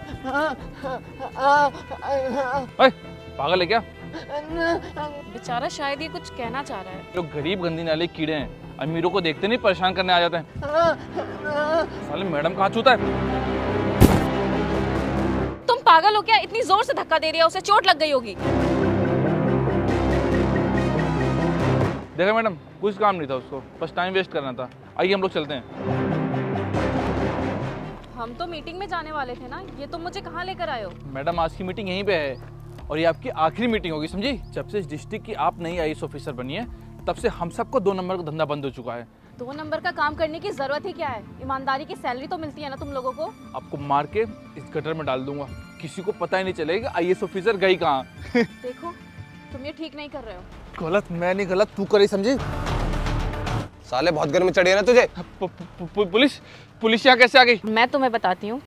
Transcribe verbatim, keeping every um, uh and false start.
ओए, पागल है क्या? बेचारा शायद ये कुछ कहना चाह रहा है। जो गरीब गंदी नाले कीड़े हैं, अमीरों को देखते नहीं परेशान करने आ जाते हैं। साले मैडम कहाँ छूता है? तुम पागल हो क्या? इतनी जोर से धक्का दे रही है, उसे चोट लग गई होगी। देखा मैडम, कुछ काम नहीं था उसको, बस टाइम वेस्ट करना था। आइए हम लोग चलते हैं। हम तो मीटिंग में जाने वाले थे ना, ये तुम मुझे कहाँ लेकर आए हो? मैडम आज की मीटिंग यहीं पे है और ये आपकी आखिरी मीटिंग होगी, समझी? जब से इस डिस्ट्रिक्ट की आप नई आई एस ऑफिसर बनी है तब से हम सबको दो नंबर का धंधा बंद हो चुका है। दो नंबर का काम करने की जरूरत ही क्या है? ईमानदारी की सैलरी तो मिलती है ना तुम लोगों को। आपको मार के इस गटर में डाल दूंगा, किसी को पता ही नहीं चलेगा आई ए एस ऑफिसर गई कहाँ। देखो तुम ये ठीक नहीं कर रहे हो। गलत मैं नहीं, गलत तू करी, समझी? साले बहुत गर्मी चढ़ी है ना तुझे। पु, पु, पु, पुलिस पुलिस यहाँ कैसे आ गई? मैं तुम्हें बताती हूँ